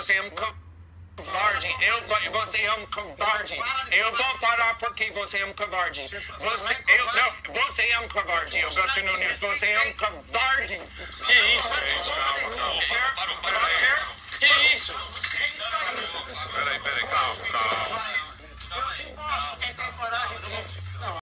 você é um covarde. Você é um covarde. Eu vou parar porque você é um covarde. Você é um covarde, Augusto Nunes. Você é um covarde. Que isso? Calma. Que isso? Peraí, calma. Eu te mostro quem tem